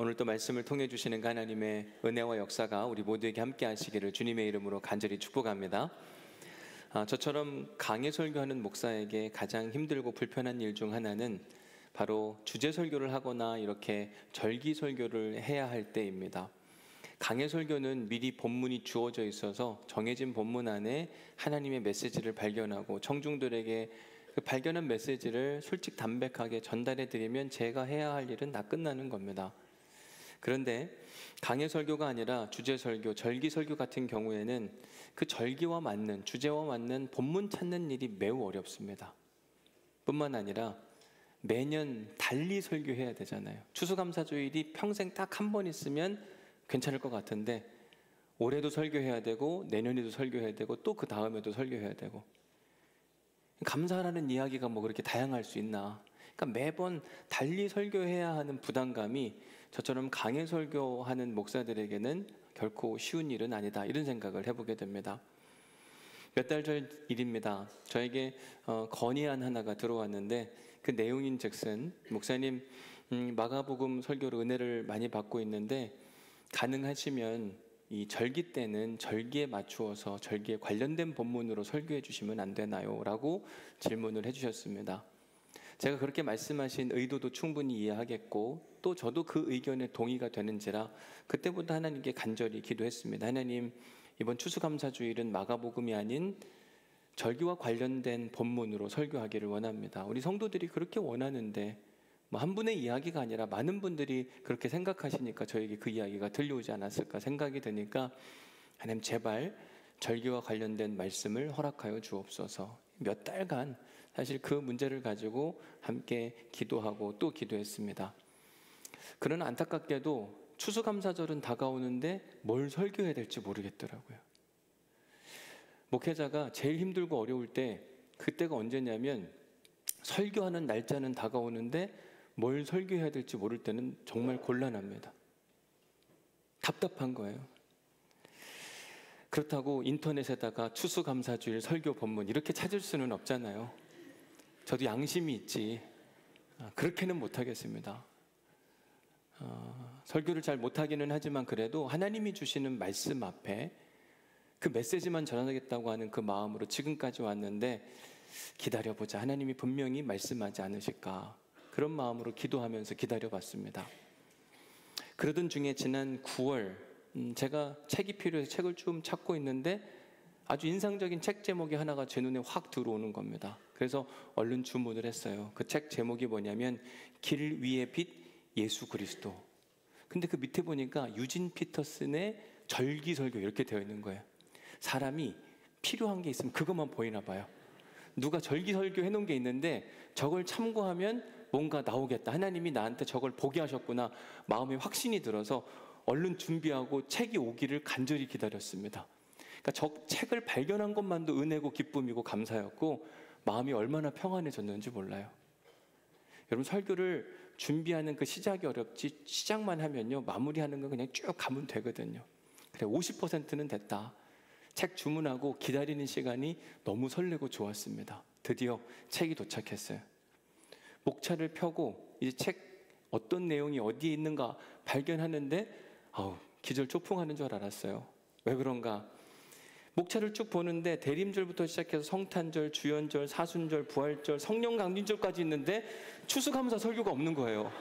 오늘 또 말씀을 통해 주시는 하나님의 은혜와 역사가 우리 모두에게 함께 하시기를 주님의 이름으로 간절히 축복합니다. 저처럼 강해 설교하는 목사에게 가장 힘들고 불편한 일 중 하나는 바로 주제 설교를 하거나 이렇게 절기 설교를 해야 할 때입니다. 강해 설교는 미리 본문이 주어져 있어서 정해진 본문 안에 하나님의 메시지를 발견하고 청중들에게 그 발견한 메시지를 솔직담백하게 전달해 드리면 제가 해야 할 일은 다 끝나는 겁니다. 그런데 강해 설교가 아니라 주제 설교, 절기 설교 같은 경우에는 그 절기와 맞는, 주제와 맞는 본문 찾는 일이 매우 어렵습니다. 뿐만 아니라 매년 달리 설교해야 되잖아요. 추수감사주일이 평생 딱 한 번 있으면 괜찮을 것 같은데 올해도 설교해야 되고 내년에도 설교해야 되고 또 그 다음에도 설교해야 되고, 감사라는 이야기가 뭐 그렇게 다양할 수 있나. 그러니까 매번 달리 설교해야 하는 부담감이 저처럼 강해 설교하는 목사들에게는 결코 쉬운 일은 아니다, 이런 생각을 해보게 됩니다. 몇 달 전 일입니다. 저에게 건의안 하나가 들어왔는데 그 내용인즉슨 목사님, 마가복음 설교로 은혜를 많이 받고 있는데 가능하시면 이 절기 때는 절기에 맞추어서 절기에 관련된 본문으로 설교해 주시면 안 되나요? 라고 질문을 해주셨습니다. 제가 그렇게 말씀하신 의도도 충분히 이해하겠고 또 저도 그 의견에 동의가 되는지라 그때부터 하나님께 간절히 기도했습니다. 하나님, 이번 추수감사주일은 마가복음이 아닌 절기와 관련된 본문으로 설교하기를 원합니다. 우리 성도들이 그렇게 원하는데 한 분의 이야기가 아니라 많은 분들이 그렇게 생각하시니까 저에게 그 이야기가 들려오지 않았을까 생각이 드니까 하나님, 제발 절기와 관련된 말씀을 허락하여 주옵소서. 몇 달간 사실 그 문제를 가지고 함께 기도하고 또 기도했습니다. 그러나 안타깝게도 추수감사절은 다가오는데 뭘 설교해야 될지 모르겠더라고요. 목회자가 제일 힘들고 어려울 때, 그때가 언제냐면 설교하는 날짜는 다가오는데 뭘 설교해야 될지 모를 때는 정말 곤란합니다. 답답한 거예요. 그렇다고 인터넷에다가 추수감사주일 설교 본문 이렇게 찾을 수는 없잖아요. 저도 양심이 있지 그렇게는 못하겠습니다. 설교를 잘 못하기는 하지만 그래도 하나님이 주시는 말씀 앞에 그 메시지만 전하겠다고 하는 그 마음으로 지금까지 왔는데 기다려보자, 하나님이 분명히 말씀하지 않으실까, 그런 마음으로 기도하면서 기다려봤습니다. 그러던 중에 지난 9월 제가 책이 필요해서 책을 좀 찾고 있는데 아주 인상적인 책 제목이 하나가 제 눈에 확 들어오는 겁니다. 그래서 얼른 주문을 했어요. 그 책 제목이 뭐냐면 길 위의 빛 예수 그리스도. 근데 그 밑에 보니까 유진 피터슨의 절기설교 이렇게 되어 있는 거예요. 사람이 필요한 게 있으면 그것만 보이나 봐요. 누가 절기설교 해놓은 게 있는데 저걸 참고하면 뭔가 나오겠다, 하나님이 나한테 저걸 보게 하셨구나, 마음에 확신이 들어서 얼른 준비하고 책이 오기를 간절히 기다렸습니다. 그러니까 저 책을 발견한 것만도 은혜고 기쁨이고 감사였고 마음이 얼마나 평안해졌는지 몰라요. 여러분, 설교를 준비하는 그 시작이 어렵지 시작만 하면요 마무리하는 건 그냥 쭉 가면 되거든요. 그래, 50%는 됐다. 책 주문하고 기다리는 시간이 너무 설레고 좋았습니다. 드디어 책이 도착했어요. 목차를 펴고 이제 책 어떤 내용이 어디에 있는가 발견하는데 기절초풍하는 줄 알았어요. 왜 그런가? 목차를 쭉 보는데 대림절부터 시작해서 성탄절, 주연절, 사순절, 부활절, 성령강림절까지 있는데 추수감사 설교가 없는 거예요.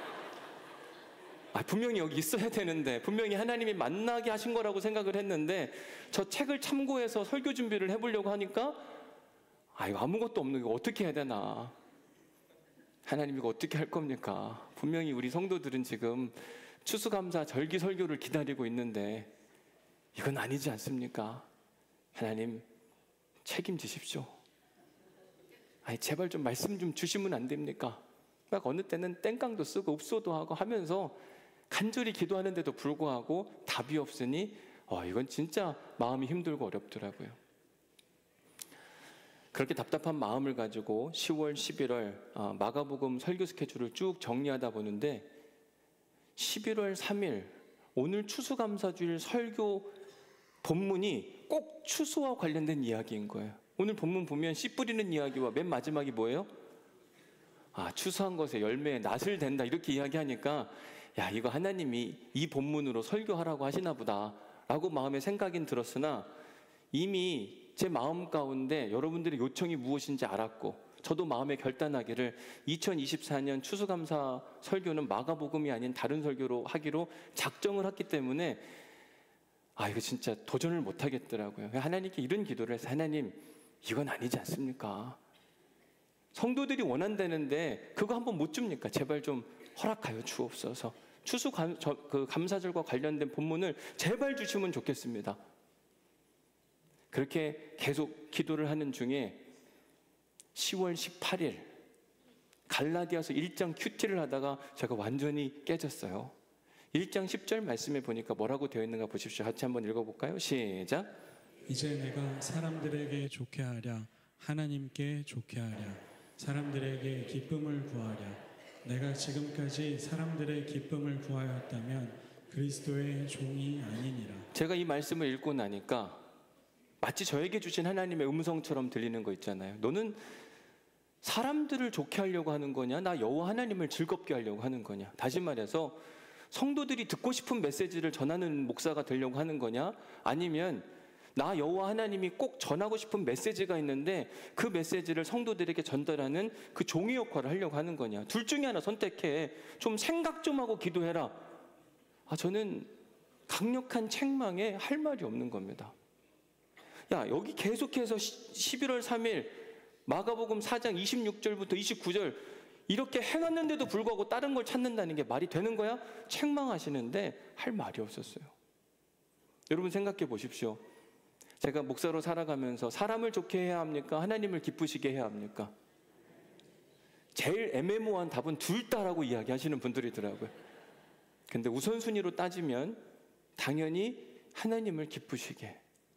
분명히 여기 있어야 되는데, 분명히 하나님이 만나게 하신 거라고 생각을 했는데 저 책을 참고해서 설교 준비를 해보려고 하니까 이거 아무것도 없는 거 어떻게 해야 되나. 하나님, 이거 어떻게 할 겁니까? 분명히 우리 성도들은 지금 추수감사 절기 설교를 기다리고 있는데 이건 아니지 않습니까? 하나님, 책임지십시오. 제발 좀 말씀 좀 주시면 안 됩니까? 막 어느 때는 땡깡도 쓰고 읍소도 하고 하면서 간절히 기도하는데도 불구하고 답이 없으니 이건 진짜 마음이 힘들고 어렵더라고요. 그렇게 답답한 마음을 가지고 10월, 11월 마가복음 설교 스케줄을 쭉 정리하다 보는데 11월 3일 오늘 추수감사주일 설교 본문이 꼭 추수와 관련된 이야기인 거예요. 오늘 본문 보면 씨 뿌리는 이야기와 맨 마지막이 뭐예요? 추수한 것에 열매에 낫을 댄다, 이렇게 이야기하니까 야, 이거 하나님이 이 본문으로 설교하라고 하시나 보다 라고 마음에 생각은 들었으나 이미 제 마음 가운데 여러분들의 요청이 무엇인지 알았고 저도 마음에 결단하기를 2024년 추수감사 설교는 마가복음이 아닌 다른 설교로 하기로 작정을 했기 때문에 이거 진짜 도전을 못 하겠더라고요. 하나님께 이런 기도를 해서 하나님, 이건 아니지 않습니까? 성도들이 원한다는데 그거 한번 못 줍니까? 제발 좀 허락하여 주옵소서. 감사절과 관련된 본문을 제발 주시면 좋겠습니다. 그렇게 계속 기도를 하는 중에 10월 18일 갈라디아서 1장 큐티를 하다가 제가 완전히 깨졌어요. 1장 10절 말씀에 보니까 뭐라고 되어 있는가 보십시오. 같이 한번 읽어볼까요? 시작. 이제 내가 사람들에게 좋게 하랴 하나님께 좋게 하랴 사람들에게 기쁨을 구하랴 내가 지금까지 사람들의 기쁨을 구하였다면 그리스도의 종이 아니니라. 제가 이 말씀을 읽고 나니까 마치 저에게 주신 하나님의 음성처럼 들리는 거 있잖아요. 너는 사람들을 좋게 하려고 하는 거냐? 나 여호와 하나님을 즐겁게 하려고 하는 거냐? 다시 말해서 성도들이 듣고 싶은 메시지를 전하는 목사가 되려고 하는 거냐? 아니면 나 여호와 하나님이 꼭 전하고 싶은 메시지가 있는데 그 메시지를 성도들에게 전달하는 그 종의 역할을 하려고 하는 거냐? 둘 중에 하나 선택해. 좀 생각 좀 하고 기도해라. 저는 강력한 책망에 할 말이 없는 겁니다. 야, 여기 계속해서 11월 3일 마가복음 4장 26절부터 29절 이렇게 해놨는데도 불구하고 다른 걸 찾는다는 게 말이 되는 거야? 책망하시는데 할 말이 없었어요. 여러분 생각해 보십시오. 제가 목사로 살아가면서 사람을 좋게 해야 합니까? 하나님을 기쁘시게 해야 합니까? 제일 애매모호한 답은 둘 다라고 이야기하시는 분들이더라고요. 근데 우선순위로 따지면 당연히 하나님을 기쁘시게.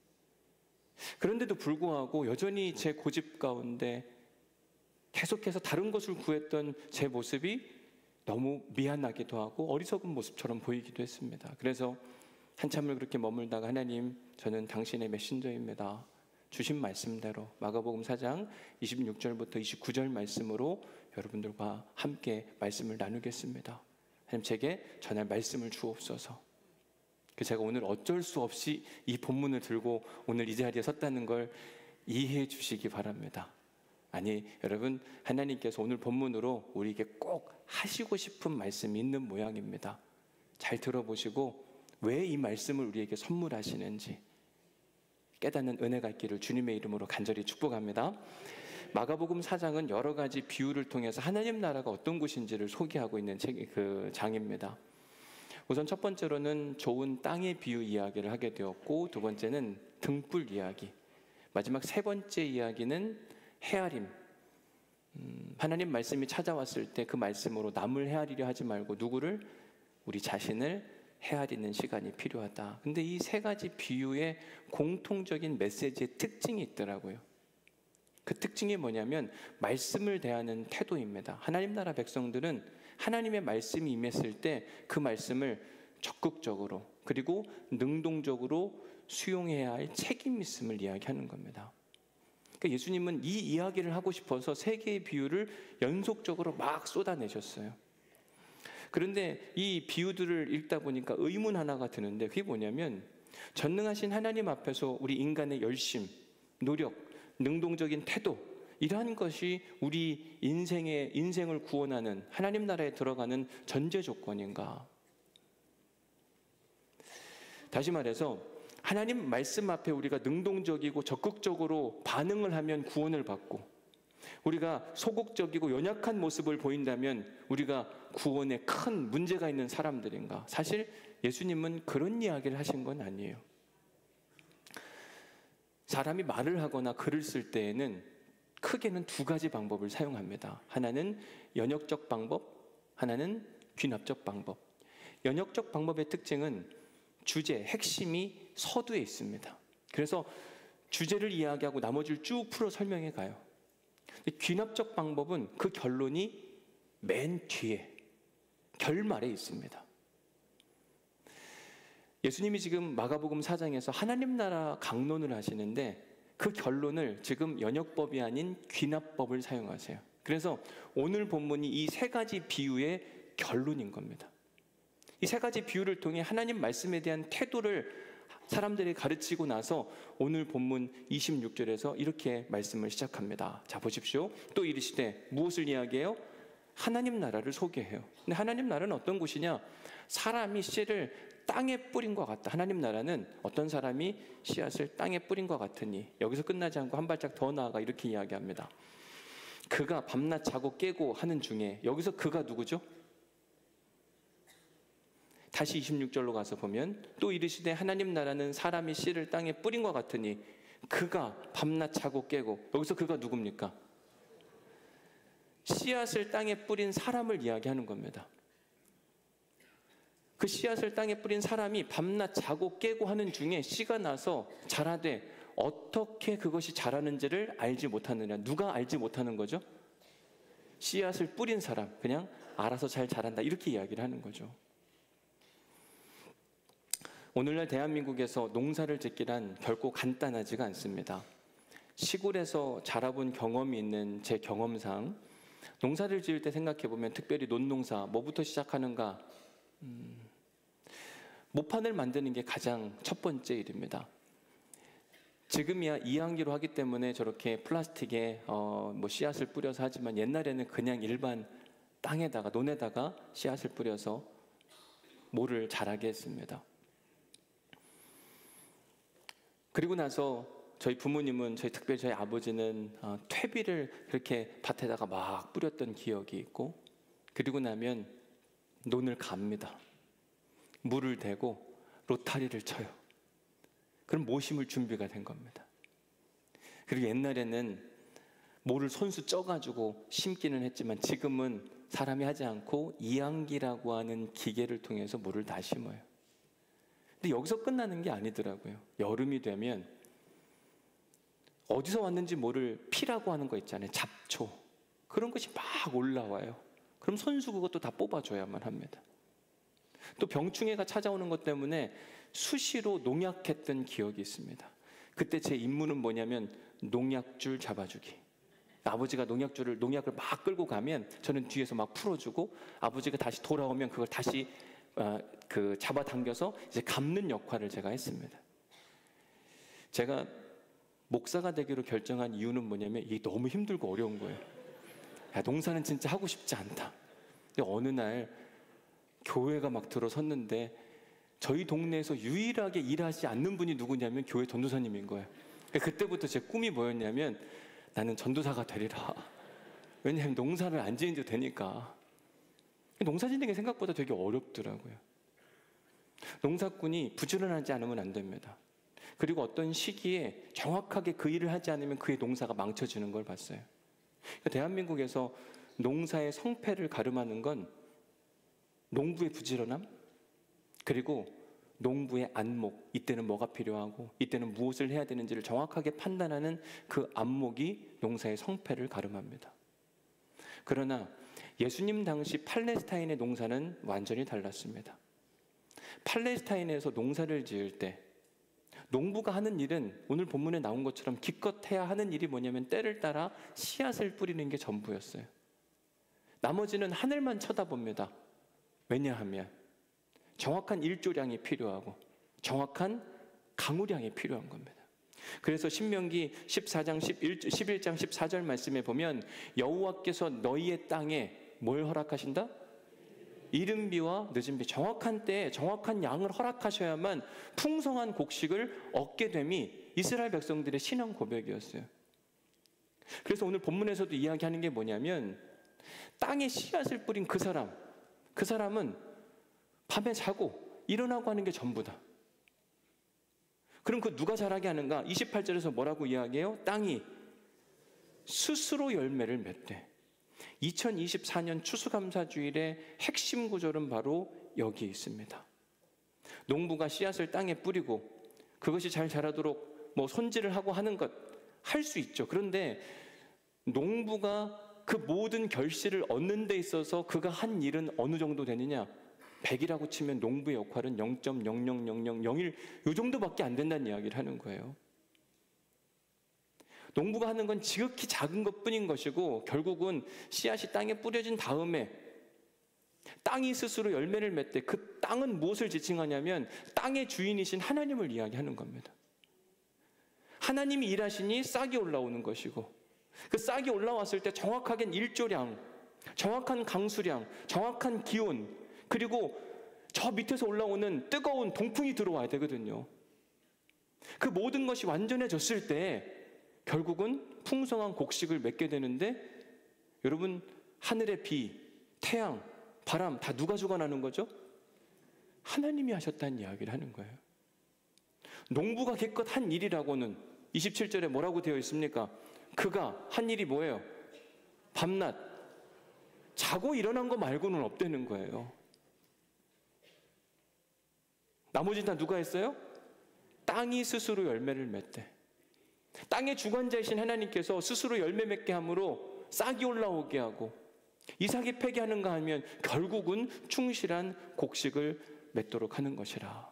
그런데도 불구하고 여전히 제 고집 가운데 계속해서 다른 것을 구했던 제 모습이 너무 미안하기도 하고 어리석은 모습처럼 보이기도 했습니다. 그래서 한참을 그렇게 머물다가 하나님, 저는 당신의 메신저입니다. 주신 말씀대로 마가복음 4장 26절부터 29절 말씀으로 여러분들과 함께 말씀을 나누겠습니다. 하나님, 제게 전할 말씀을 주옵소서. 제가 오늘 어쩔 수 없이 이 본문을 들고 오늘 이 자리에 섰다는 걸 이해해 주시기 바랍니다. 아니, 여러분, 하나님께서 오늘 본문으로 우리에게 꼭 하시고 싶은 말씀이 있는 모양입니다. 잘 들어보시고 왜 이 말씀을 우리에게 선물하시는지 깨닫는 은혜가 있기를 주님의 이름으로 간절히 축복합니다. 마가복음 4장은 여러 가지 비유를 통해서 하나님 나라가 어떤 곳인지를 소개하고 있는 장입니다. 우선 첫 번째로는 좋은 땅의 비유 이야기를 하게 되었고, 두 번째는 등불 이야기, 마지막 세 번째 이야기는 헤아림. 하나님 말씀이 찾아왔을 때 그 말씀으로 남을 헤아리려 하지 말고 누구를? 우리 자신을 헤아리는 시간이 필요하다. 근데 이 세 가지 비유의 공통적인 메시지의 특징이 있더라고요. 그 특징이 뭐냐면 말씀을 대하는 태도입니다. 하나님 나라 백성들은 하나님의 말씀이 임했을 때 그 말씀을 적극적으로 그리고 능동적으로 수용해야 할 책임이 있음을 이야기하는 겁니다. 그러니까 예수님은 이 이야기를 하고 싶어서 세 개의 비유를 연속적으로 막 쏟아내셨어요. 그런데 이 비유들을 읽다 보니까 의문 하나가 드는데, 그게 뭐냐면 전능하신 하나님 앞에서 우리 인간의 열심, 노력, 능동적인 태도, 이러한 것이 우리 인생을 구원하는 하나님 나라에 들어가는 전제 조건인가? 다시 말해서 하나님 말씀 앞에 우리가 능동적이고 적극적으로 반응을 하면 구원을 받고, 우리가 소극적이고 연약한 모습을 보인다면 우리가 구원에 큰 문제가 있는 사람들인가? 사실 예수님은 그런 이야기를 하신 건 아니에요. 사람이 말을 하거나 글을 쓸 때에는 크게는 두 가지 방법을 사용합니다. 하나는 연역적 방법, 하나는 귀납적 방법. 연역적 방법의 특징은 주제, 핵심이 서두에 있습니다. 그래서 주제를 이야기하고 나머지를 쭉 풀어 설명해 가요. 귀납적 방법은 그 결론이 맨 뒤에, 결말에 있습니다. 예수님이 지금 마가복음 4장에서 하나님 나라 강론을 하시는데 그 결론을 지금 연역법이 아닌 귀납법을 사용하세요. 그래서 오늘 본문이 이 세 가지 비유의 결론인 겁니다. 이 세 가지 비유를 통해 하나님 말씀에 대한 태도를 사람들이 가르치고 나서 오늘 본문 26절에서 이렇게 말씀을 시작합니다. 자, 보십시오. 또 이르시되 무엇을 이야기해요? 하나님 나라를 소개해요. 근데 하나님 나라는 어떤 곳이냐? 사람이 씨를 땅에 뿌린 것 같다. 하나님 나라는 어떤 사람이 씨앗을 땅에 뿌린 것 같으니, 여기서 끝나지 않고 한 발짝 더 나아가 이렇게 이야기합니다. 그가 밤낮 자고 깨고 하는 중에, 여기서 그가 누구죠? 다시 26절로 가서 보면 또 이르시되 하나님 나라는 사람이 씨를 땅에 뿌린 것 같으니 그가 밤낮 자고 깨고, 여기서 그가 누굽니까? 씨앗을 땅에 뿌린 사람을 이야기하는 겁니다. 그 씨앗을 땅에 뿌린 사람이 밤낮 자고 깨고 하는 중에 씨가 나서 자라되 어떻게 그것이 자라는지를 알지 못하느냐. 누가 알지 못하는 거죠? 씨앗을 뿌린 사람, 그냥 알아서 잘 자란다, 이렇게 이야기를 하는 거죠. 오늘날 대한민국에서 농사를 짓기란 결코 간단하지가 않습니다. 시골에서 자라본 경험이 있는 제 경험상 농사를 지을 때 생각해보면, 특별히 논농사 뭐부터 시작하는가? 모판을 만드는 게 가장 첫 번째 일입니다. 지금이야 이항기로 하기 때문에 저렇게 플라스틱에 뭐 씨앗을 뿌려서 하지만, 옛날에는 그냥 일반 땅에다가, 논에다가 씨앗을 뿌려서 모를 자라게 했습니다. 그리고 나서 저희 부모님은, 특별히 저희 아버지는 퇴비를 그렇게 밭에다가 막 뿌렸던 기억이 있고, 그리고 나면 논을 갑니다. 물을 대고 로타리를 쳐요. 그럼 모심을 준비가 된 겁니다. 그리고 옛날에는 모를 손수 쪄가지고 심기는 했지만, 지금은 사람이 하지 않고 이항기라고 하는 기계를 통해서 모를 다 심어요. 근데 여기서 끝나는 게 아니더라고요. 여름이 되면 어디서 왔는지 모를 피라고 하는 거 있잖아요. 잡초. 그런 것이 막 올라와요. 그럼 손수 그것도 다 뽑아줘야만 합니다. 또 병충해가 찾아오는 것 때문에 수시로 농약했던 기억이 있습니다. 그때 제 임무는 뭐냐면 농약줄 잡아주기. 아버지가 농약을 막 끌고 가면 저는 뒤에서 막 풀어주고, 아버지가 다시 돌아오면 그걸 다시 잡아당겨서 이제 감는 역할을 제가 했습니다. 제가 목사가 되기로 결정한 이유는 뭐냐면, 이게 너무 힘들고 어려운 거예요. 야, 농사는 진짜 하고 싶지 않다. 근데 어느 날 교회가 막 들어섰는데, 저희 동네에서 유일하게 일하지 않는 분이 누구냐면 교회 전도사님인 거예요. 그때부터 제 꿈이 뭐였냐면, 나는 전도사가 되리라. 왜냐하면 농사를 안 지어도 되니까. 농사 짓는 게 생각보다 되게 어렵더라고요. 농사꾼이 부지런하지 않으면 안 됩니다. 그리고 어떤 시기에 정확하게 그 일을 하지 않으면 그의 농사가 망쳐지는 걸 봤어요. 대한민국에서 농사의 성패를 가름하는 건 농부의 부지런함, 그리고 농부의 안목, 이때는 뭐가 필요하고 이때는 무엇을 해야 되는지를 정확하게 판단하는 그 안목이 농사의 성패를 가름합니다. 그러나 예수님 당시 팔레스타인의 농사는 완전히 달랐습니다. 팔레스타인에서 농사를 지을 때 농부가 하는 일은 오늘 본문에 나온 것처럼 기껏 해야 하는 일이 뭐냐면, 때를 따라 씨앗을 뿌리는 게 전부였어요. 나머지는 하늘만 쳐다봅니다. 왜냐하면 정확한 일조량이 필요하고 정확한 강우량이 필요한 겁니다. 그래서 신명기 14장 11장 14절 말씀에 보면, 여호와께서 너희의 땅에 뭘 허락하신다? 이른 비와 늦은 비, 정확한 때에 정확한 양을 허락하셔야만 풍성한 곡식을 얻게 됨이 이스라엘 백성들의 신앙 고백이었어요. 그래서 오늘 본문에서도 이야기하는 게 뭐냐면, 땅에 씨앗을 뿌린 그 사람은 밤에 자고 일어나고 하는 게 전부다. 그럼 그 누가 자라게 하는가? 28절에서 뭐라고 이야기해요? 땅이 스스로 열매를 맺되. 2024년 추수감사주일의 핵심 구절은 바로 여기에 있습니다. 농부가 씨앗을 땅에 뿌리고 그것이 잘 자라도록 뭐 손질을 하고 하는 것 할 수 있죠. 그런데 농부가 그 모든 결실을 얻는 데 있어서 그가 한 일은 어느 정도 되느냐? 100이라고 치면 농부의 역할은 0.00001 이 정도밖에 안 된다는 이야기를 하는 거예요. 농부가 하는 건 지극히 작은 것뿐인 것이고, 결국은 씨앗이 땅에 뿌려진 다음에 땅이 스스로 열매를 맺되 그 땅은 무엇을 지칭하냐면 땅의 주인이신 하나님을 이야기하는 겁니다. 하나님이 일하시니 싹이 올라오는 것이고 그 싹이 올라왔을 때 정확하게 일조량, 정확한 강수량, 정확한 기온, 그리고 저 밑에서 올라오는 뜨거운 동풍이 들어와야 되거든요. 그 모든 것이 완전해졌을 때 결국은 풍성한 곡식을 맺게 되는데, 여러분, 하늘의 비, 태양, 바람 다 누가 주관하는 거죠? 하나님이 하셨다는 이야기를 하는 거예요. 농부가 기껏 한 일이라고는 27절에 뭐라고 되어 있습니까? 그가 한 일이 뭐예요? 밤낮 자고 일어난 거 말고는 없다는 거예요. 나머지는 다 누가 했어요? 땅이 스스로 열매를 맺대. 땅의 주관자이신 하나님께서 스스로 열매 맺게 함으로 싹이 올라오게 하고, 이 싹이 폐기하는가 하면 결국은 충실한 곡식을 맺도록 하는 것이라.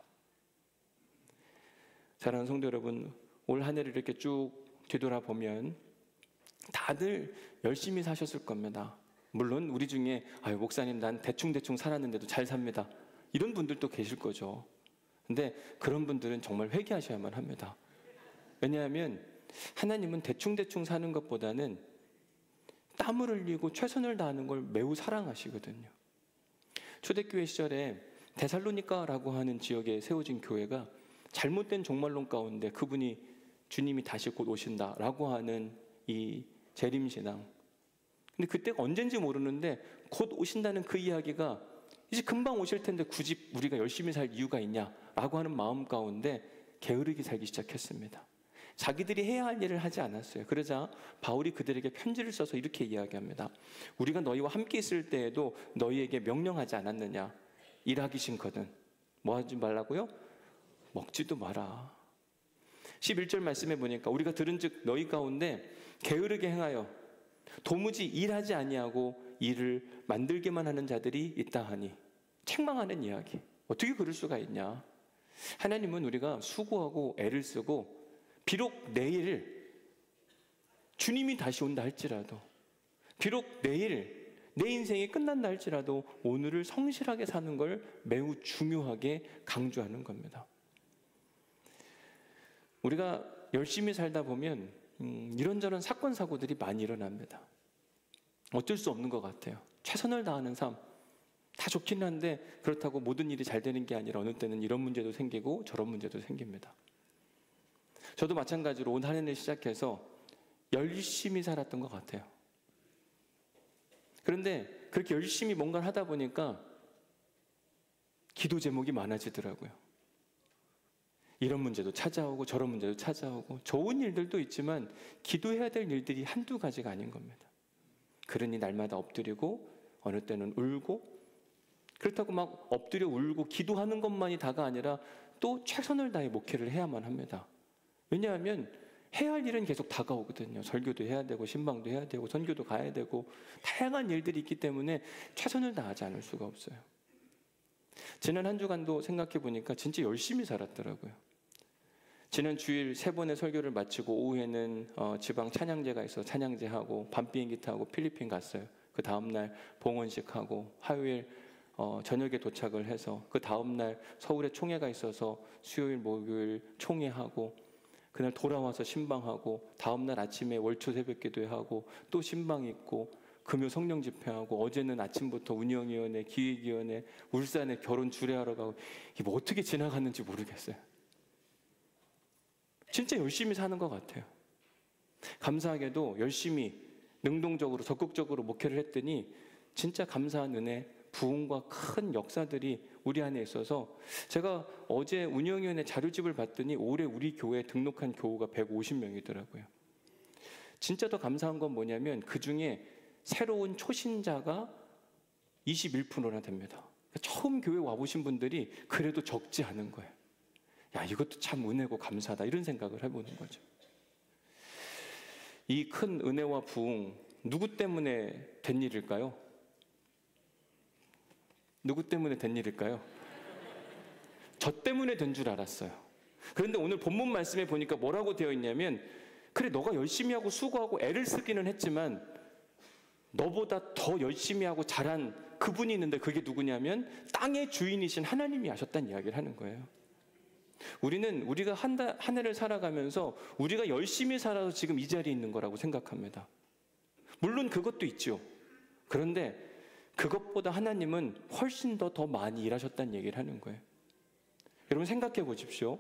사랑하는 성도 여러분, 올 한 해를 이렇게 쭉 뒤돌아보면 다들 열심히 사셨을 겁니다. 물론 우리 중에 아유 목사님 난 대충 살았는데도 잘 삽니다, 이런 분들도 계실 거죠. 근데 그런 분들은 정말 회개하셔야만 합니다. 왜냐하면 하나님은 대충 사는 것보다는 땀을 흘리고 최선을 다하는 걸 매우 사랑하시거든요. 초대교회 시절에 데살로니가라고 하는 지역에 세워진 교회가 잘못된 종말론 가운데 그분이 주님이 다시 곧 오신다라고 하는 이 재림신앙, 근데 그때가 언젠지 모르는데 곧 오신다는 그 이야기가 이제 금방 오실 텐데 굳이 우리가 열심히 살 이유가 있냐라고 하는 마음 가운데 게으르게 살기 시작했습니다. 자기들이 해야 할 일을 하지 않았어요. 그러자 바울이 그들에게 편지를 써서 이렇게 이야기합니다. 우리가 너희와 함께 있을 때에도 너희에게 명령하지 않았느냐? 일하기 싫거든 뭐 하지 말라고요? 먹지도 마라. 11절 말씀해 보니까 우리가 들은즉 너희 가운데 게으르게 행하여 도무지 일하지 아니하고 일을 만들게만 하는 자들이 있다 하니, 책망하는 이야기. 어떻게 그럴 수가 있냐? 하나님은 우리가 수고하고 애를 쓰고 비록 내일 주님이 다시 온다 할지라도, 비록 내일 내 인생이 끝난다 할지라도 오늘을 성실하게 사는 걸 매우 중요하게 강조하는 겁니다. 우리가 열심히 살다 보면 이런저런 사건 사고들이 많이 일어납니다. 어쩔 수 없는 것 같아요. 최선을 다하는 삶 다 좋긴 한데 그렇다고 모든 일이 잘 되는 게 아니라 어느 때는 이런 문제도 생기고 저런 문제도 생깁니다. 저도 마찬가지로 온 한 해를 시작해서 열심히 살았던 것 같아요. 그런데 그렇게 열심히 뭔가를 하다 보니까 기도 제목이 많아지더라고요. 이런 문제도 찾아오고 저런 문제도 찾아오고, 좋은 일들도 있지만 기도해야 될 일들이 한두 가지가 아닌 겁니다. 그러니 날마다 엎드리고 어느 때는 울고, 그렇다고 막 엎드려 울고 기도하는 것만이 다가 아니라 또 최선을 다해 목회를 해야만 합니다. 왜냐하면 해야 할 일은 계속 다가오거든요. 설교도 해야 되고 신방도 해야 되고 선교도 가야 되고 다양한 일들이 있기 때문에 최선을 다하지 않을 수가 없어요. 지난 한 주간도 생각해 보니까 진짜 열심히 살았더라고요. 지난 주일 3번의 설교를 마치고 오후에는 지방 찬양제가 있어서 찬양제하고 밤 비행기 타고 필리핀 갔어요. 그 다음날 봉헌식하고 화요일 저녁에 도착을 해서 그 다음날 서울에 총회가 있어서 수요일 목요일 총회하고, 그날 돌아와서 신방하고, 다음날 아침에 월초 새벽 기도회하고 또 신방 있고, 금요 성령 집회하고, 어제는 아침부터 운영위원회, 기획위원회, 울산에 결혼 주례하러 가고, 이게 뭐 어떻게 지나갔는지 모르겠어요. 진짜 열심히 사는 것 같아요. 감사하게도 열심히 능동적으로 적극적으로 목회를 했더니 진짜 감사한 은혜, 부흥과 큰 역사들이 우리 안에 있어서, 제가 어제 운영위원회 자료집을 봤더니 올해 우리 교회에 등록한 교우가 150명이더라고요. 진짜 더 감사한 건 뭐냐면 그 중에 새로운 초신자가 21%나 됩니다. 처음 교회 와보신 분들이 그래도 적지 않은 거예요. 야, 이것도 참 은혜고 감사하다, 이런 생각을 해보는 거죠. 이 큰 은혜와 부흥, 누구 때문에 된 일일까요? 누구 때문에 된 일일까요? 저 때문에 된 줄 알았어요. 그런데 오늘 본문 말씀에 보니까 뭐라고 되어 있냐면, 그래 너가 열심히 하고 수고하고 애를 쓰기는 했지만 너보다 더 열심히 하고 잘한 그분이 있는데 그게 누구냐면 땅의 주인이신 하나님이 하셨다는 이야기를 하는 거예요. 우리가 한 해를 살아가면서 우리가 열심히 살아서 지금 이 자리에 있는 거라고 생각합니다. 물론 그것도 있죠. 그런데 그것보다 하나님은 훨씬 더 많이 일하셨다는 얘기를 하는 거예요. 여러분 생각해 보십시오.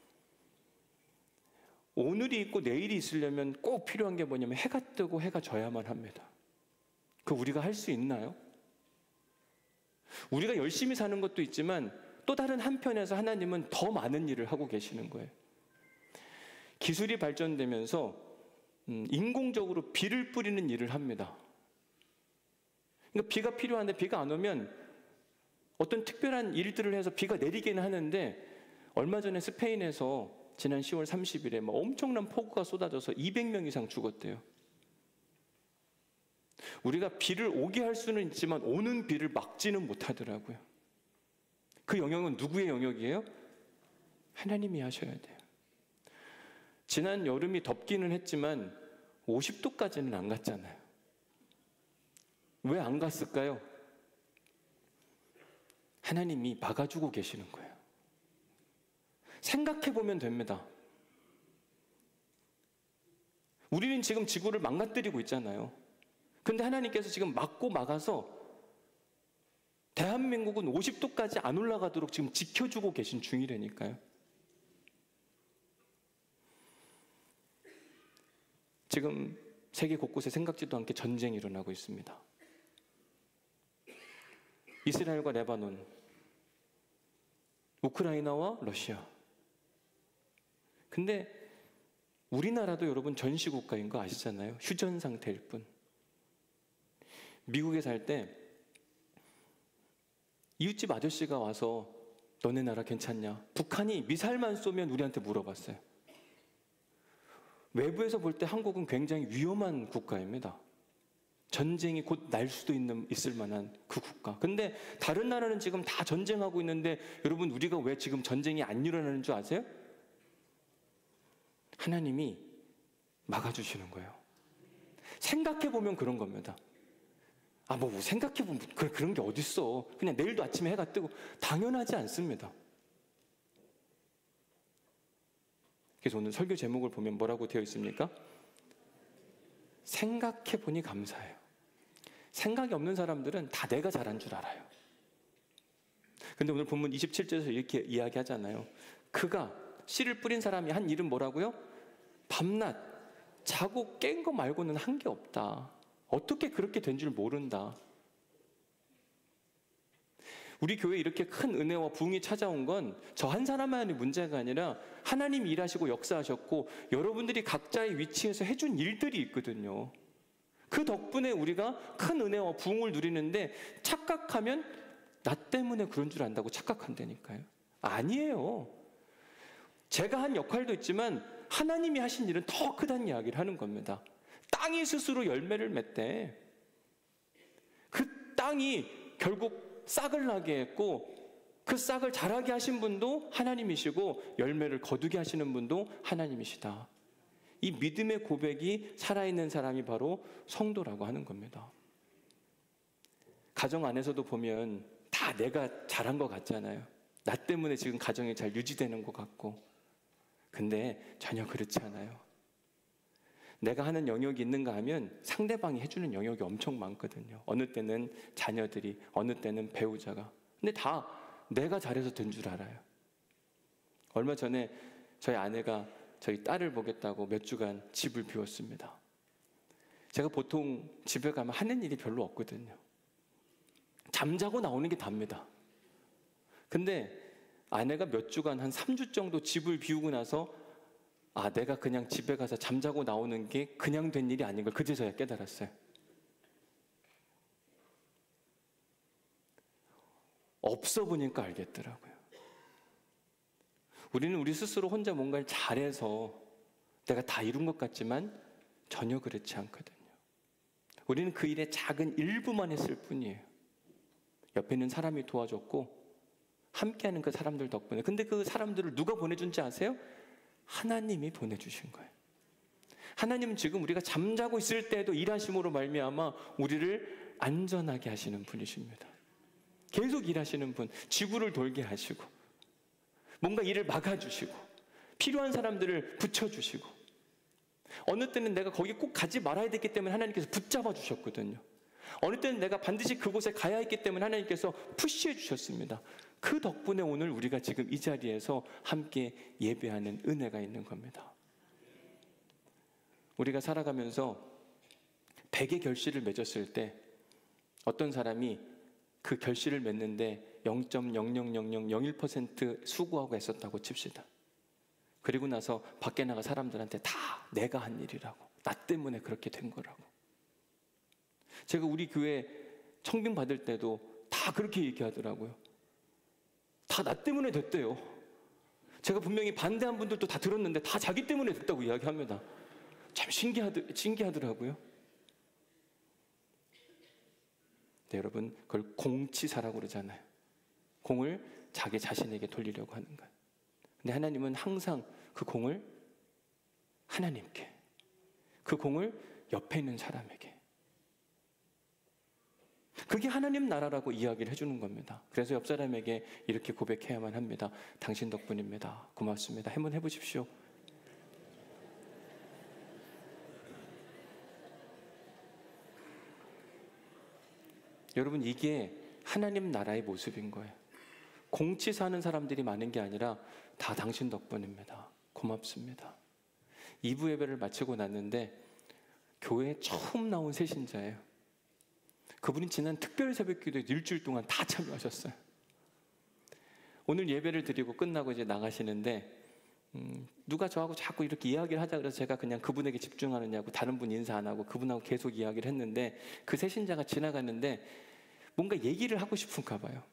오늘이 있고 내일이 있으려면 꼭 필요한 게 뭐냐면 해가 뜨고 해가 져야만 합니다. 그 우리가 할 수 있나요? 우리가 열심히 사는 것도 있지만 또 다른 한편에서 하나님은 더 많은 일을 하고 계시는 거예요. 기술이 발전되면서 인공적으로 비를 뿌리는 일을 합니다. 그러니까 비가 필요한데 비가 안 오면 어떤 특별한 일들을 해서 비가 내리기는 하는데 얼마 전에 스페인에서 지난 10월 30일에 엄청난 폭우가 쏟아져서 200명 이상 죽었대요. 우리가 비를 오게 할 수는 있지만 오는 비를 막지는 못하더라고요. 그 영역은 누구의 영역이에요? 하나님이 하셔야 돼요. 지난 여름이 덥기는 했지만 50도까지는 안 갔잖아요. 왜 안 갔을까요? 하나님이 막아주고 계시는 거예요. 생각해 보면 됩니다. 우리는 지금 지구를 망가뜨리고 있잖아요. 근데 하나님께서 지금 막아서 대한민국은 50도까지 안 올라가도록 지금 지켜주고 계신 중이라니까요. 지금 세계 곳곳에 생각지도 않게 전쟁이 일어나고 있습니다. 이스라엘과 레바논, 우크라이나와 러시아. 근데 우리나라도 여러분 전시국가인 거 아시잖아요. 휴전 상태일 뿐. 미국에 살 때 이웃집 아저씨가 와서 너네 나라 괜찮냐? 북한이 미사일만 쏘면 우리한테 물어봤어요. 외부에서 볼 때 한국은 굉장히 위험한 국가입니다. 전쟁이 곧 날 수도 있을 만한 그 국가. 근데 다른 나라는 지금 다 전쟁하고 있는데 여러분 우리가 왜 지금 전쟁이 안 일어나는 줄 아세요? 하나님이 막아주시는 거예요. 생각해보면 그런 겁니다. 생각해보면 그런 게 어딨어. 그냥 내일도 아침에 해가 뜨고. 당연하지 않습니다. 그래서 오늘 설교 제목을 보면 뭐라고 되어 있습니까? 생각해보니 감사해요. 생각이 없는 사람들은 다 내가 잘한 줄 알아요. 근데 오늘 본문 27절에서 이렇게 이야기하잖아요. 그가 씨를 뿌린 사람이 한 일은 뭐라고요? 밤낮 자고 깬 거 말고는 한 게 없다. 어떻게 그렇게 된 줄 모른다. 우리 교회에 이렇게 큰 은혜와 부흥이 찾아온 건 저 한 사람만의 문제가 아니라 하나님이 일하시고 역사하셨고 여러분들이 각자의 위치에서 해준 일들이 있거든요. 그 덕분에 우리가 큰 은혜와 부흥을 누리는데 착각하면 나 때문에 그런 줄 안다고 착각한다니까요. 아니에요. 제가 한 역할도 있지만 하나님이 하신 일은 더 크다는 이야기를 하는 겁니다. 땅이 스스로 열매를 맺대. 그 땅이 결국 싹을 나게 했고 그 싹을 자라게 하신 분도 하나님이시고 열매를 거두게 하시는 분도 하나님이시다. 이 믿음의 고백이 살아있는 사람이 바로 성도라고 하는 겁니다. 가정 안에서도 보면 다 내가 잘한 것 같잖아요. 나 때문에 지금 가정이 잘 유지되는 것 같고. 근데 전혀 그렇지 않아요. 내가 하는 영역이 있는가 하면 상대방이 해주는 영역이 엄청 많거든요. 어느 때는 자녀들이, 어느 때는 배우자가. 근데 다 내가 잘해서 된 줄 알아요. 얼마 전에 저희 아내가 저희 딸을 보겠다고 몇 주간 집을 비웠습니다. 제가 보통 집에 가면 하는 일이 별로 없거든요. 잠자고 나오는 게 답니다. 근데 아내가 몇 주간 한 3주 정도 집을 비우고 나서 내가 그냥 집에 가서 잠자고 나오는 게 그냥 된 일이 아닌 걸 그제서야 깨달았어요. 없어 보니까 알겠더라고요. 우리는 우리 스스로 혼자 뭔가를 잘해서 내가 다 이룬 것 같지만 전혀 그렇지 않거든요. 우리는 그 일의 작은 일부만 했을 뿐이에요. 옆에 있는 사람이 도와줬고 함께하는 그 사람들 덕분에. 근데 그 사람들을 누가 보내준지 아세요? 하나님이 보내주신 거예요. 하나님은 지금 우리가 잠자고 있을 때에도 일하심으로 말미암아 우리를 안전하게 하시는 분이십니다. 계속 일하시는 분, 지구를 돌게 하시고 뭔가 일을 막아주시고 필요한 사람들을 붙여주시고 어느 때는 내가 거기 꼭 가지 말아야 되기 때문에 하나님께서 붙잡아 주셨거든요. 어느 때는 내가 반드시 그곳에 가야 했기 때문에 하나님께서 푸시해 주셨습니다. 그 덕분에 오늘 우리가 지금 이 자리에서 함께 예배하는 은혜가 있는 겁니다. 우리가 살아가면서 100의 결실을 맺었을 때 어떤 사람이 그 결실을 맺는데 0.000001% 수고하고 애썼다고 칩시다. 그리고 나서 밖에 나가 사람들한테 다 내가 한 일이라고, 나 때문에 그렇게 된 거라고. 제가 우리 교회 청빙 받을 때도 다 그렇게 얘기하더라고요. 다 나 때문에 됐대요. 제가 분명히 반대한 분들도 다 들었는데 다 자기 때문에 됐다고 이야기합니다. 참 신기하더라고요. 네, 여러분, 그걸 공치사라고 그러잖아요. 공을 자기 자신에게 돌리려고 하는 거예요. 근데 하나님은 항상 그 공을 하나님께, 그 공을 옆에 있는 사람에게, 그게 하나님 나라라고 이야기를 해주는 겁니다. 그래서 옆 사람에게 이렇게 고백해야만 합니다. 당신 덕분입니다. 고맙습니다. 한번 해보십시오. 여러분, 이게 하나님 나라의 모습인 거예요. 공치사하는 사람들이 많은 게 아니라 다 당신 덕분입니다. 고맙습니다. 2부 예배를 마치고 났는데 교회에 처음 나온 새신자예요. 그분이 지난 특별 새벽기도에 일주일 동안 다 참여하셨어요. 오늘 예배를 드리고 끝나고 이제 나가시는데 누가 저하고 자꾸 이렇게 이야기를 하자 그래서 제가 그냥 그분에게 집중하느냐고 다른 분 인사 안 하고 그분하고 계속 이야기를 했는데 그 새신자가 지나갔는데 뭔가 얘기를 하고 싶은가 봐요.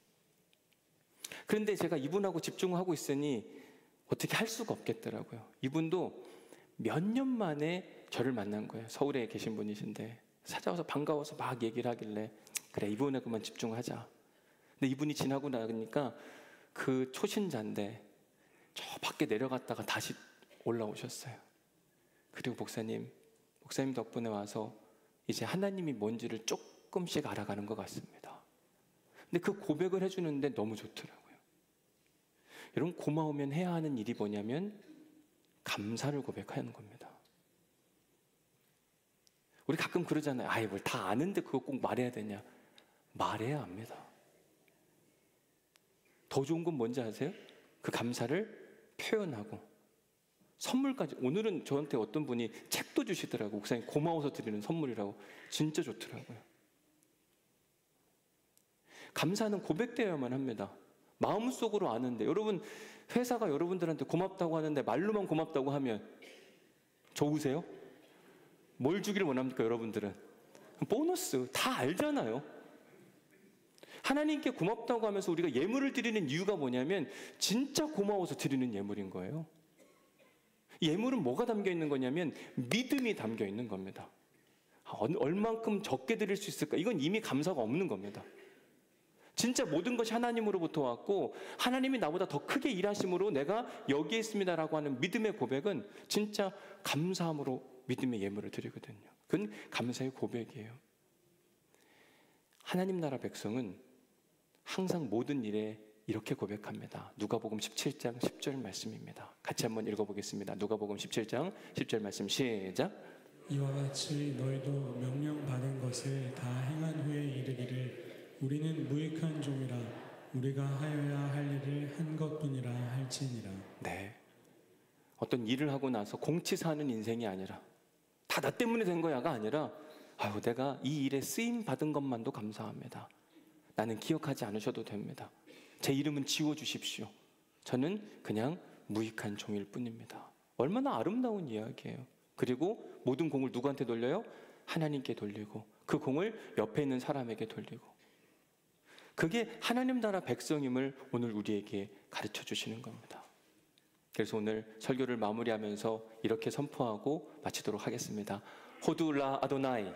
그런데 제가 이분하고 집중하고 있으니 어떻게 할 수가 없겠더라고요. 이분도 몇 년 만에 저를 만난 거예요. 서울에 계신 분이신데 찾아와서 반가워서 막 얘기를 하길래 그래, 이분에게만 집중하자. 근데 이분이 지나고 나니까 그 초신자인데 저 밖에 내려갔다가 다시 올라오셨어요. 그리고 목사님 덕분에 와서 이제 하나님이 뭔지를 조금씩 알아가는 것 같습니다. 근데 그 고백을 해주는데 너무 좋더라고요. 여러분, 고마우면 해야 하는 일이 뭐냐면 감사를 고백하는 겁니다. 우리 가끔 그러잖아요. 아이, 뭘 다 아는데 그거 꼭 말해야 되냐. 말해야 합니다. 더 좋은 건 뭔지 아세요? 그 감사를 표현하고 선물까지. 오늘은 저한테 어떤 분이 책도 주시더라고요. 목사님 고마워서 드리는 선물이라고. 진짜 좋더라고요. 감사는 고백되어야만 합니다. 마음속으로 아는데, 여러분 회사가 여러분들한테 고맙다고 하는데 말로만 고맙다고 하면 좋으세요? 뭘 주기를 원합니까? 여러분들은 보너스 다 알잖아요. 하나님께 고맙다고 하면서 우리가 예물을 드리는 이유가 뭐냐면 진짜 고마워서 드리는 예물인 거예요. 예물은 뭐가 담겨 있는 거냐면 믿음이 담겨 있는 겁니다. 얼만큼 적게 드릴 수 있을까? 이건 이미 감사가 없는 겁니다. 진짜 모든 것이 하나님으로부터 왔고 하나님이 나보다 더 크게 일하심으로 내가 여기에 있습니다라고 하는 믿음의 고백은 진짜 감사함으로 믿음의 예물을 드리거든요. 그건 감사의 고백이에요. 하나님 나라 백성은 항상 모든 일에 이렇게 고백합니다. 누가복음 17장 10절 말씀입니다. 같이 한번 읽어보겠습니다. 누가복음 17장 10절 말씀 시작. 이와 같이 너희도 명령받은 것을 다 행한 후에 이르기를 우리는 무익한 종이라 우리가 하여야 할 일을 한 것뿐이라 할지니라. 네, 어떤 일을 하고 나서 공치사하는 인생이 아니라 다 나 때문에 된 거야가 아니라 아유, 내가 이 일에 쓰임 받은 것만도 감사합니다. 나는 기억하지 않으셔도 됩니다. 제 이름은 지워주십시오. 저는 그냥 무익한 종일 뿐입니다. 얼마나 아름다운 이야기예요. 그리고 모든 공을 누구한테 돌려요? 하나님께 돌리고 그 공을 옆에 있는 사람에게 돌리고. 그게 하나님 나라 백성임을 오늘 우리에게 가르쳐 주시는 겁니다. 그래서 오늘 설교를 마무리하면서 이렇게 선포하고 마치도록 하겠습니다. 호두라 아도나이.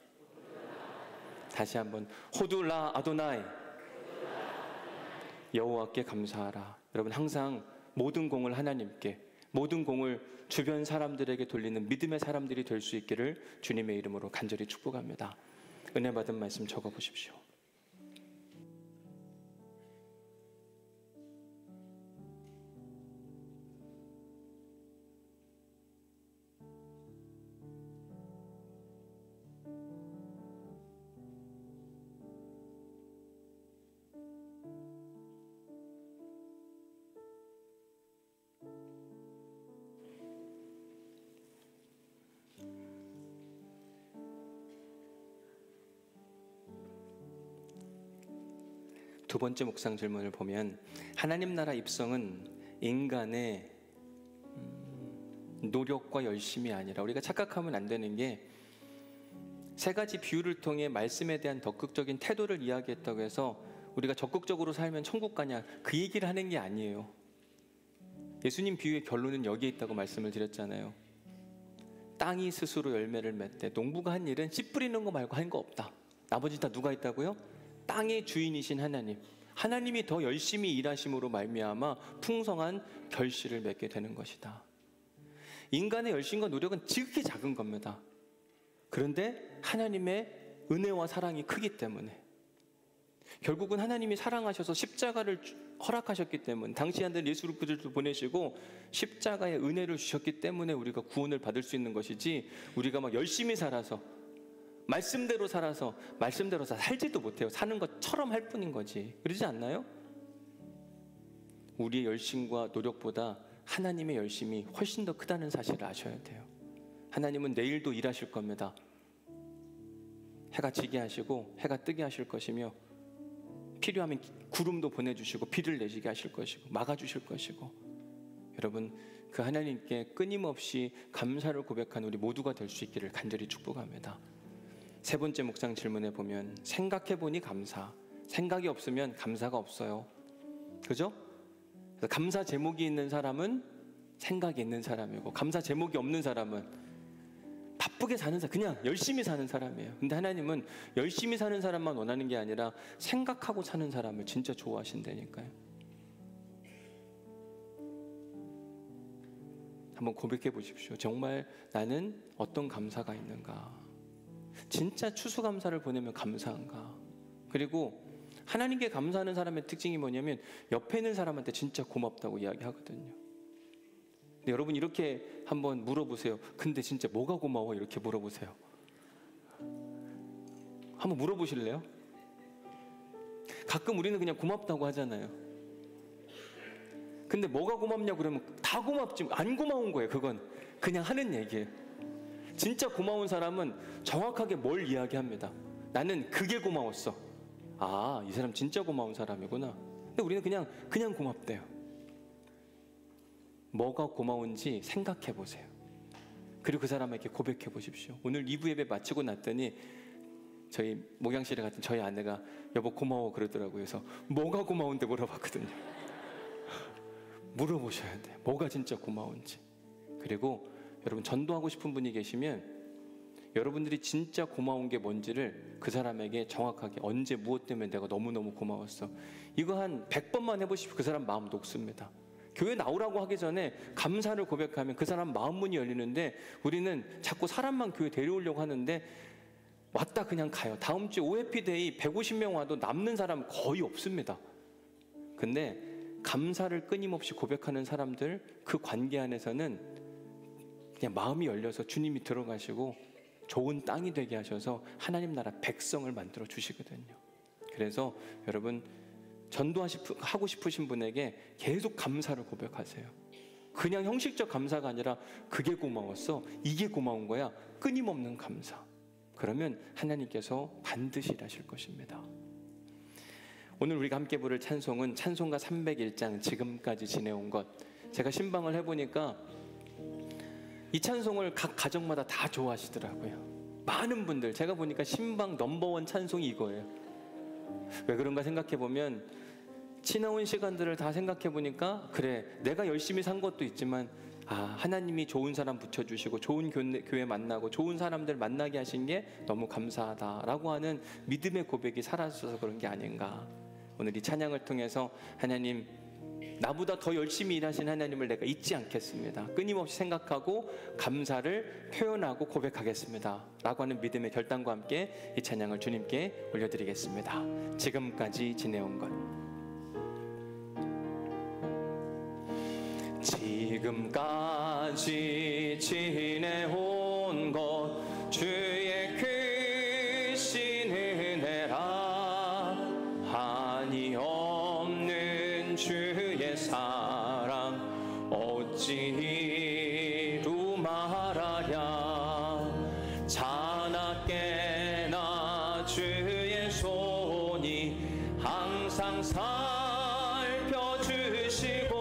다시 한번 호두라 아도나이. 여호와께 감사하라. 여러분, 항상 모든 공을 하나님께, 모든 공을 주변 사람들에게 돌리는 믿음의 사람들이 될 수 있기를 주님의 이름으로 간절히 축복합니다. 은혜 받은 말씀 적어보십시오. 두 번째 묵상 질문을 보면 하나님 나라 입성은 인간의 노력과 열심이 아니라, 우리가 착각하면 안 되는 게 세 가지 비유를 통해 말씀에 대한 적극적인 태도를 이야기했다고 해서 우리가 적극적으로 살면 천국 가냐, 그 얘기를 하는 게 아니에요. 예수님 비유의 결론은 여기에 있다고 말씀을 드렸잖아요. 땅이 스스로 열매를 맺되 농부가 한 일은 씨 뿌리는 거 말고 한 거 없다. 나머지 다 누가 있다고요? 땅의 주인이신 하나님, 하나님이 더 열심히 일하심으로 말미암아 풍성한 결실을 맺게 되는 것이다. 인간의 열심과 노력은 지극히 작은 겁니다. 그런데 하나님의 은혜와 사랑이 크기 때문에, 결국은 하나님이 사랑하셔서 십자가를 허락하셨기 때문에, 당시 하늘 예수를 보내시고 십자가의 은혜를 주셨기 때문에 우리가 구원을 받을 수 있는 것이지, 우리가 막 열심히 살아서 말씀대로 살지도 못해요. 사는 것처럼 할 뿐인 거지. 그러지 않나요? 우리의 열심과 노력보다 하나님의 열심이 훨씬 더 크다는 사실을 아셔야 돼요. 하나님은 내일도 일하실 겁니다. 해가 지게 하시고 해가 뜨게 하실 것이며, 필요하면 구름도 보내주시고 비를 내리게 하실 것이고 막아주실 것이고, 여러분 그 하나님께 끊임없이 감사를 고백하는 우리 모두가 될 수 있기를 간절히 축복합니다. 세 번째 묵상 질문에 보면 생각해보니 감사, 생각이 없으면 감사가 없어요. 그죠? 감사 제목이 있는 사람은 생각이 있는 사람이고, 감사 제목이 없는 사람은 바쁘게 사는 사람, 그냥 열심히 사는 사람이에요. 근데 하나님은 열심히 사는 사람만 원하는 게 아니라 생각하고 사는 사람을 진짜 좋아하신다니까요. 한번 고백해 보십시오. 정말 나는 어떤 감사가 있는가? 진짜 추수감사를 보내면 감사한가? 그리고 하나님께 감사하는 사람의 특징이 뭐냐면 옆에 있는 사람한테 진짜 고맙다고 이야기하거든요. 근데 여러분 이렇게 한번 물어보세요. 근데 진짜 뭐가 고마워? 이렇게 물어보세요. 한번 물어보실래요? 가끔 우리는 그냥 고맙다고 하잖아요. 근데 뭐가 고맙냐고 그러면 다 고맙지, 안 고마운 거예요. 그건 그냥 하는 얘기예요. 진짜 고마운 사람은 정확하게 뭘 이야기합니다. 나는 그게 고마웠어. 아, 이 사람 진짜 고마운 사람이구나. 근데 우리는 그냥 고맙대요. 뭐가 고마운지 생각해 보세요. 그리고 그 사람에게 고백해 보십시오. 오늘 2부 예배 마치고 났더니 저희 목양실에 갔던 저희 아내가 여보 고마워 그러더라고요. 그래서 뭐가 고마운데 물어봤거든요. 물어보셔야 돼요. 뭐가 진짜 고마운지. 그리고 여러분 전도하고 싶은 분이 계시면 여러분들이 진짜 고마운 게 뭔지를 그 사람에게 정확하게 언제 무엇 때문에 내가 너무너무 고마웠어, 이거 한 100번만 해보십시오. 그 사람 마음 녹습니다. 교회 나오라고 하기 전에 감사를 고백하면 그 사람 마음 문이 열리는데, 우리는 자꾸 사람만 교회 데려오려고 하는데 왔다 그냥 가요. 다음 주에 OFD데이 150명 와도 남는 사람 거의 없습니다. 근데 감사를 끊임없이 고백하는 사람들, 그 관계 안에서는 그냥 마음이 열려서 주님이 들어가시고 좋은 땅이 되게 하셔서 하나님 나라 백성을 만들어 주시거든요. 그래서 여러분 전도하고 싶으신 분에게 계속 감사를 고백하세요. 그냥 형식적 감사가 아니라 그게 고마웠어, 이게 고마운 거야, 끊임없는 감사. 그러면 하나님께서 반드시 일하실 것입니다. 오늘 우리가 함께 부를 찬송은 찬송가 301장 지금까지 지내온 것. 제가 신방을 해보니까 이 찬송을 각 가정마다 다 좋아하시더라고요. 많은 분들, 제가 보니까 신방 넘버원 찬송이 이거예요. 왜 그런가 생각해보면 지나온 시간들을 다 생각해보니까 그래, 내가 열심히 산 것도 있지만 하나님이 좋은 사람 붙여주시고 좋은 교회 만나고 좋은 사람들 만나게 하신 게 너무 감사하다라고 하는 믿음의 고백이 사라져서 그런 게 아닌가. 오늘 이 찬양을 통해서 하나님 나보다 더 열심히 일하신 하나님을 내가 잊지 않겠습니다. 끊임없이 생각하고 감사를 표현하고 고백하겠습니다 라고 하는 믿음의 결단과 함께 이 찬양을 주님께 올려드리겠습니다. 지금까지 지내온 것. 지금까지 지내온 것 주의 크신 은혜라. 한이 없는 주의 사랑 어찌 이루 말하랴. 자나깨나 주의 손이 항상 살펴주시고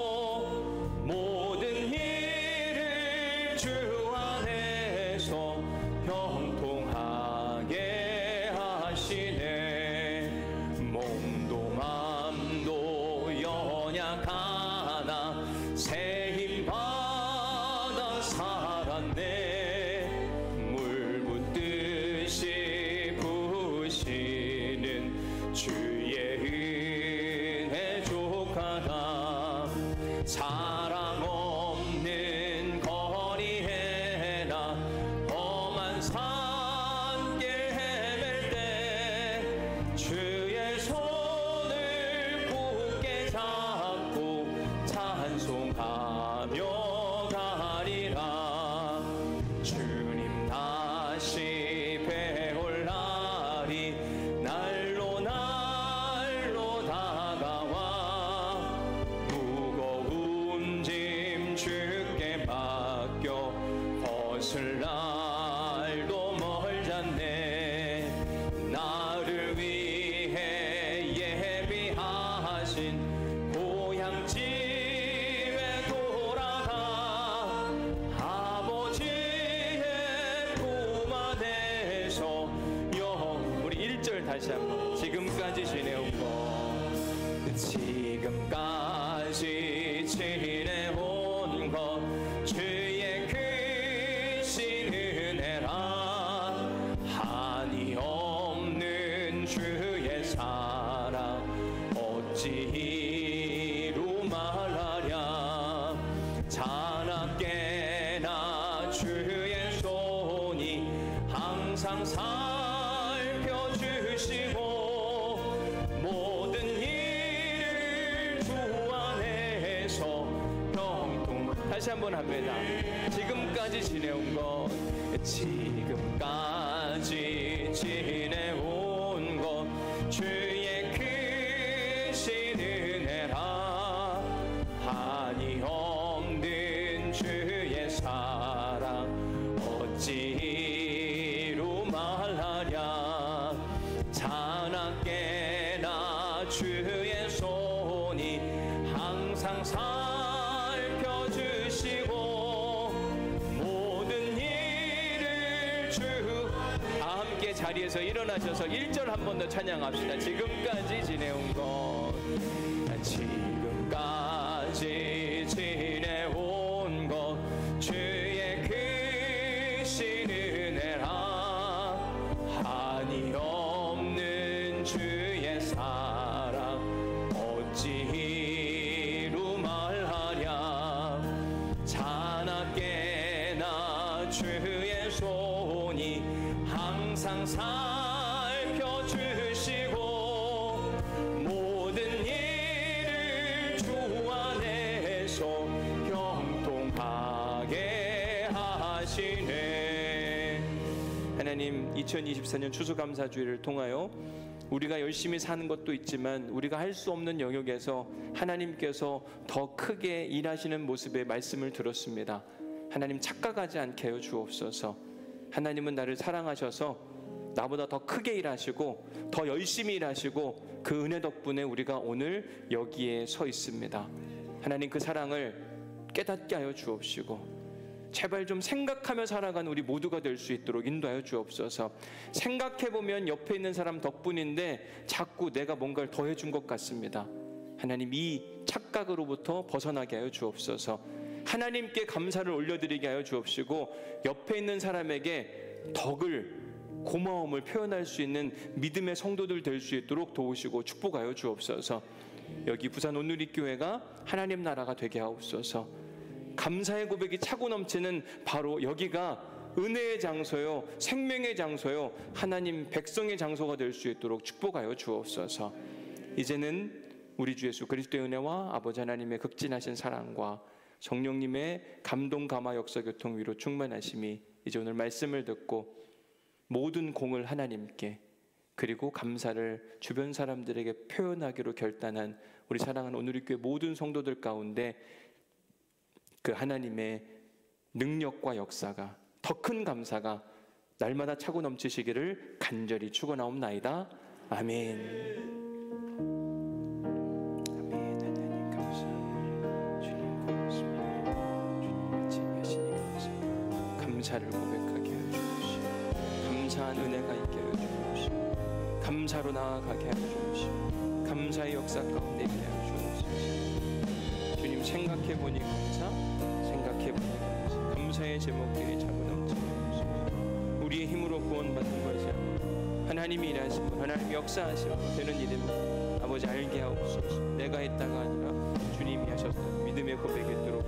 모든 일을 주 안에서 형통하게 하시네. 몸도 맘도 연약하나 새 힘 받아 살았네. 물 붓듯이 부으시는 주의 은혜 족하다. 사랑 없는 거리에나 험한 산길 헤맬 때 주의 손을 굳게 잡고 찬송하며 가리라. 주님 다시 배울 날이 날로 날로 다가와. 무거운 짐 주께 맡겨 벗을 날도 멀잖네. 나를 위해 예비하신 고향집에 돌아가 아버지의 품 안에서 우리 1절 다시 한번. 지금까지 지내온 것. 지금까지 지내온 것 주의 크신 은혜라. 한이 없는 주의 사랑 어찌 이루 말하랴. 자나깨나 주의 손이 항상 살펴주시고 모든 일을 주 안에서 형통. 다시 한번 합니다. 지금까지 지내온 것. 지금까지 지내온 것 주의 크신 은혜라. 한이 없는 주의 사랑 어찌 이루 말하랴. 자나깨나 주의 손이 항상 살펴주시고 모든 일을 주. 다 함께 자리에서 일어나셔서 1절 한 번 더 찬양합시다. 지금까지 지내온 것. 지금까지 지내온 것 주의 크신 은혜라. 한이 없는 주의 사랑 어찌 이루 말하랴. 자나깨나 주의 손이 항상 살펴주시고 모든 일을 주 안에서 형통하게 하시네. 하나님, 2024년 추수감사주의를 통하여 우리가 열심히 사는 것도 있지만 우리가 할 수 없는 영역에서 하나님께서 더 크게 일하시는 모습의 말씀을 들었습니다. 하나님, 착각하지 않게 하여 주옵소서. 하나님은 나를 사랑하셔서 나보다 더 크게 일하시고 더 열심히 일하시고 그 은혜 덕분에 우리가 오늘 여기에 서 있습니다. 하나님, 그 사랑을 깨닫게 하여 주옵시고 제발 좀 생각하며 살아가는 우리 모두가 될 수 있도록 인도하여 주옵소서. 생각해보면 옆에 있는 사람 덕분인데 자꾸 내가 뭔가를 더해준 것 같습니다. 하나님, 이 착각으로부터 벗어나게 하여 주옵소서. 하나님께 감사를 올려드리게 하여 주옵시고 옆에 있는 사람에게 덕을, 고마움을 표현할 수 있는 믿음의 성도들 될 수 있도록 도우시고 축복하여 주옵소서. 여기 부산 온누리교회가 하나님 나라가 되게 하옵소서. 감사의 고백이 차고 넘치는 바로 여기가 은혜의 장소요, 생명의 장소요, 하나님 백성의 장소가 될 수 있도록 축복하여 주옵소서. 이제는 우리 주 예수 그리스도의 은혜와 아버지 하나님의 극진하신 사랑과 성령님의 감동 감화 역사 교통 위로 충만하심이 이제 오늘 말씀을 듣고 모든 공을 하나님께 그리고 감사를 주변 사람들에게 표현하기로 결단한 우리 사랑하는 온누리교회 모든 성도들 가운데 그 하나님의 능력과 역사가 더 큰 감사가 날마다 차고 넘치시기를 간절히 축원하옵나이다. 아멘. 아멘. 하나님 감사합니다. 주님 고맙습니다. 주님 같이 하시니 감사합니다. 감사를 고백하게 하여 주시고 감사한 은혜가 있게 하여 주시고 감사로 나아가게 하여 주시고 감사의 역사 가운데 있게 하여 주시고 주님 생각해보니 감사, 생각해보니 감사, 감사의 제목들이 차고 넘치는 우리의 힘으로 구원받는 것이 아니라 하나님이 일하시고 하나님이 역사하시고 되는 일입니다. 아버지 알게 하옵소서. 내가 했다가 아니라 주님이 하셨다. 믿음의 고백이 있도록